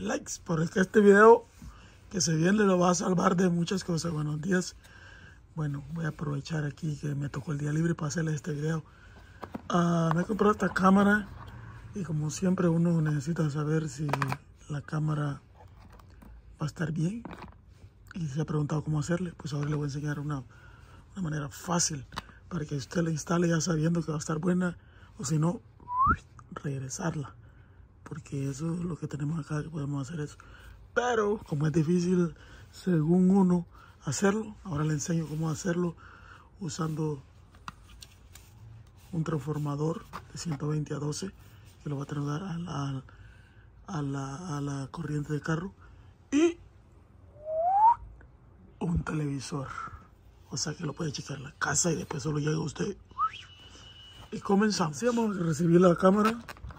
likes, porque este video que se viene lo va a salvar de muchas cosas. Buenos días. Bueno, voy a aprovechar aquí que me tocó el día libre para hacerles este video. Me he comprado esta cámara y como siempre uno necesita saber si la cámara va a estar bien y se ha preguntado cómo hacerle. Pues ahora le voy a enseñar una manera fácil para que usted la instale ya sabiendo que va a estar buena, o si no, regresarla, porque eso es lo que tenemos acá, que podemos hacer eso. Pero como es difícil según uno hacerlo, ahora le enseño cómo hacerlo usando un transformador de 120 a 12 que lo va a trasladar a la corriente del carro y un televisor, o sea que lo puede checar en la casa y después solo llega usted y comenzamos. Sí, vamos a recibir la cámara.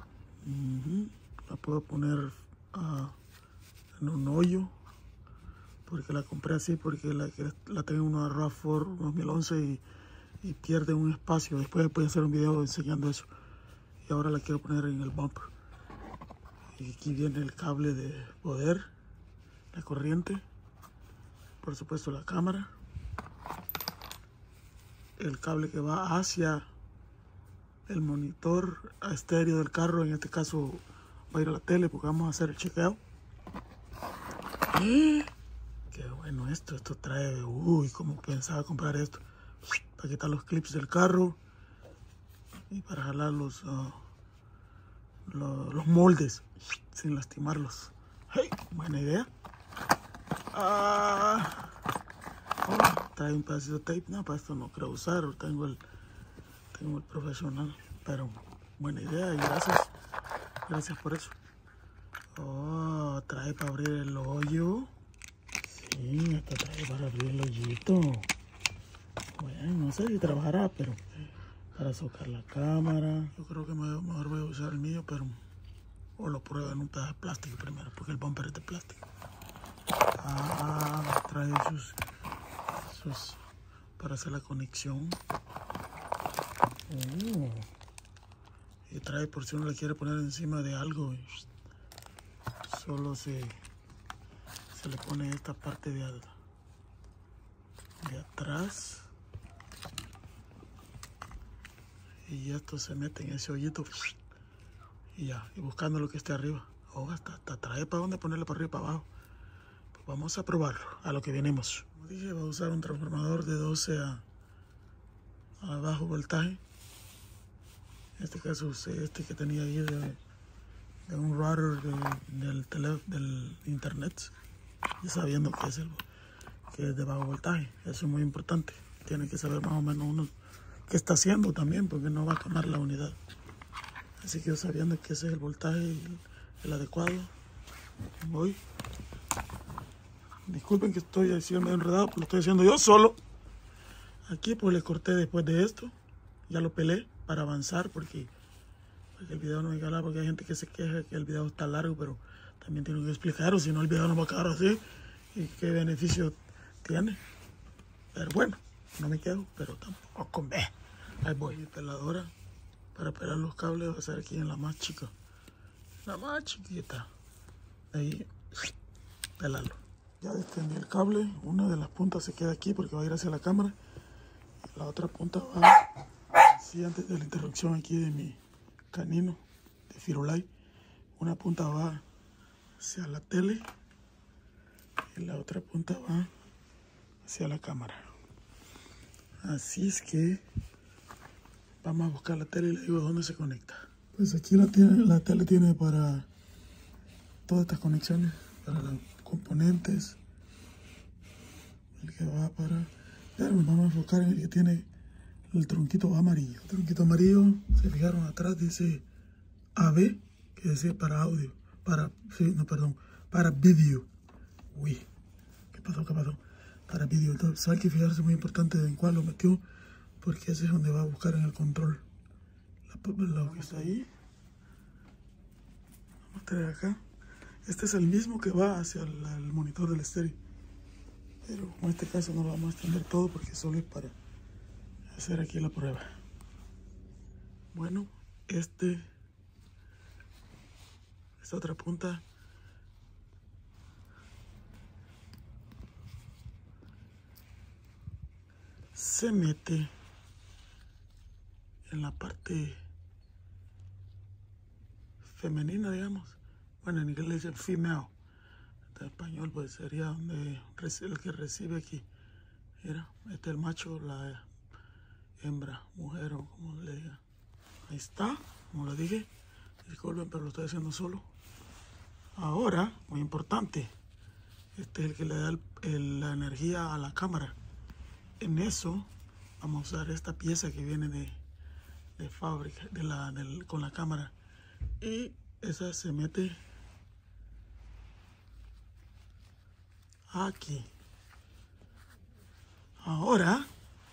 La puedo poner en un hoyo porque la compré así, porque la tengo en una RAV4 2011 y pierde un espacio. Después voy a hacer un video enseñando eso. Y ahora la quiero poner en el bumper. Y aquí viene el cable de poder, la corriente, por supuesto la cámara, el cable que va hacia el monitor estéreo del carro. En este caso va a ir a la tele porque vamos a hacer el chequeo. Qué bueno esto trae, como pensaba comprar esto, para quitar los clips del carro y para jalar los moldes sin lastimarlos. Hey, buena idea. Trae un pedacito de tape. No, para esto no creo usar, tengo el profesional, pero buena idea y gracias por eso. Trae para abrir el hoyo. Sí, hasta trae para abrir el hoyito. Bueno, no sé si trabajará, pero para socar la cámara. Yo creo que mejor voy a usar el mío, pero o lo pruebo en un pedazo de plástico primero, porque el bumper es de plástico. Trae sus para hacer la conexión. Y trae, por si uno le quiere poner encima de algo, solo se le pone esta parte de atrás y esto se mete en ese hoyito y ya, y buscando lo que esté arriba. Hasta trae para dónde ponerle, para arriba y para abajo. Pues vamos a probarlo, a lo que venimos. Como dije, voy a usar un transformador de 12 a bajo voltaje. En este caso usé este que tenía ahí de un router del internet, y sabiendo que es de bajo voltaje. Eso es muy importante. Tiene que saber más o menos uno qué está haciendo también, porque no va a quemar la unidad. Así que yo, sabiendo que ese es el voltaje el adecuado, voy. Disculpen que estoy haciendo medio enredado, porque lo estoy haciendo yo solo. Aquí pues le corté después de esto, ya lo pelé para avanzar, porque el video no me largo, porque hay gente que se queja que el video está largo, pero también tengo que explicar, o si no el video no va a quedar así. Y qué beneficio tiene. Pero bueno, no me quedo, pero tampoco me. Ahí voy. Mi peladora para pelar los cables va a ser aquí en la más chica, la más chiquita. Ahí, pelarlo. Ya extendí el cable. Una de las puntas se queda aquí porque va a ir hacia la cámara. La otra punta va, sí, antes de la interrupción aquí de mi canino de Firulai, una punta va hacia la tele y la otra punta va hacia la cámara. Así es que vamos a buscar la tele y le digo dónde se conecta. Pues aquí la tele tiene para todas estas conexiones, para los componentes. El que va para... Pero nos vamos a enfocar en el que tiene el tronquito amarillo. El tronquito amarillo, se fijaron atrás, dice AB, que decía para audio. Para vídeo. Uy, ¿qué pasó? Para vídeo. Entonces hay que fijarse, muy importante en cuál lo metió, porque ese es donde va a buscar en el control lo que está ahí. Vamos a traer acá. Este es el mismo que va hacia el monitor del estéreo, pero en este caso no lo vamos a extender todo porque solo es para hacer aquí la prueba. Bueno, esta otra punta se mete en la parte femenina, digamos. Bueno, en inglés le dicen female. En español pues sería donde el que recibe aquí. Mira, este es el macho, la hembra, mujer o como le diga. Ahí está, como lo dije. Disculpen, pero lo estoy haciendo solo. Ahora, muy importante, este es el que le da la energía a la cámara. En eso vamos a usar esta pieza que viene de fábrica, con la cámara. Y esa se mete aquí. Ahora,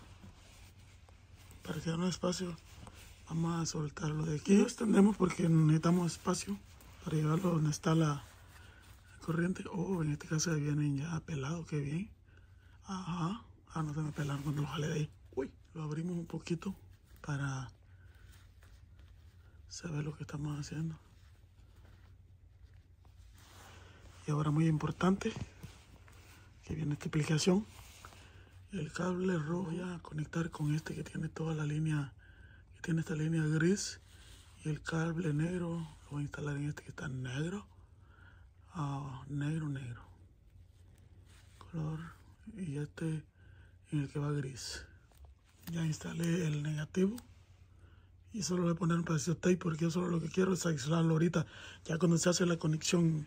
para que haya un espacio, vamos a soltarlo de aquí. Lo extendemos porque necesitamos espacio para llevarlo donde está la corriente. Oh, en este caso vienen ya pelados, qué bien. Ajá. Ah, no se me pelaron cuando lo jalé de ahí. Uy, lo abrimos un poquito para saber lo que estamos haciendo. Y ahora muy importante, que viene esta explicación. El cable rojo ya a conectar con este que tiene toda la línea, que tiene esta línea gris. Y el cable negro lo voy a instalar en este que está negro. Negro. Color. Y este en el que va gris. Ya instalé el negativo. Y solo le voy a poner un pedacito de tape porque yo solo lo que quiero es aislarlo ahorita. Ya cuando se hace la conexión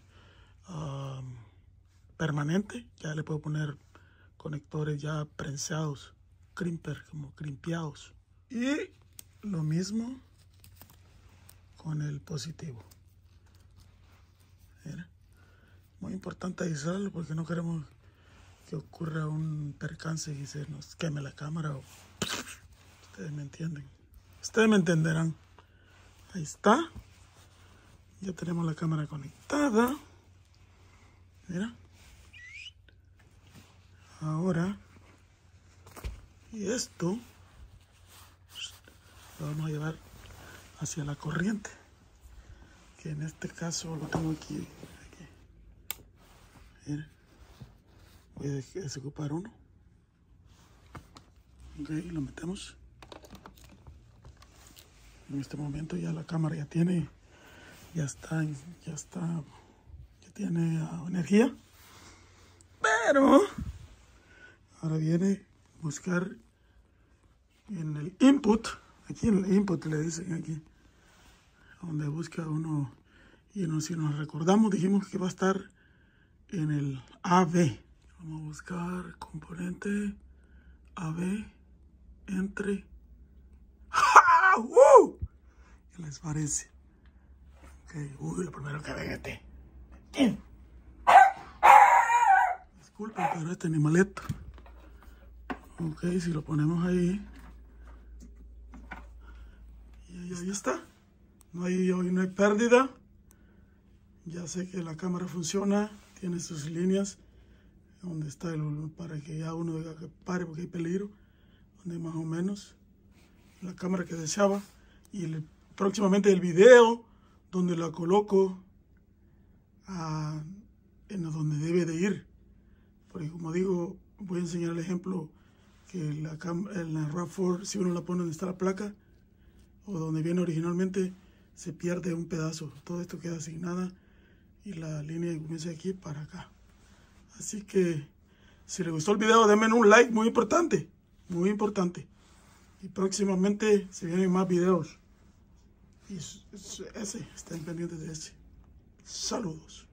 permanente, ya le puedo poner conectores ya prensados, crimper, como crimpeados. Y lo mismo con el positivo. Mira. Muy importante aislarlo porque no queremos que ocurra un percance y se nos queme la cámara. Ustedes me entienden. Ustedes me entenderán. Ahí está. Ya tenemos la cámara conectada. Mira. Ahora, y esto lo vamos a llevar hacia la corriente, que en este caso lo tengo aquí. Mira. Voy a desocupar uno. Ok, lo metemos. En este momento ya la cámara ya tiene energía. Pero ahora viene buscar en el input. Aquí en el input le dicen aquí. Donde busca uno. Y si nos recordamos, dijimos que va a estar en el AB. Vamos a buscar componente AB entre. ¿Qué les parece? Okay. Uy, lo primero que ven este. Disculpen, pero este animalito. Ok, si lo ponemos ahí. Y ahí está. No hay pérdida. Ya sé que la cámara funciona. Tiene sus líneas. Donde está para que ya uno diga que pare porque hay peligro. Donde más o menos la cámara que deseaba. Y próximamente el video donde la coloco en donde debe de ir. Porque como digo, voy a enseñar el ejemplo que en la RAV4, si uno la pone donde está la placa o donde viene originalmente, se pierde un pedazo. Todo esto queda sin nada y la línea comienza de aquí para acá. Así que si les gustó el video, denme un like, muy importante, muy importante. Y próximamente se vienen más videos. Y estén pendientes de ese. Saludos.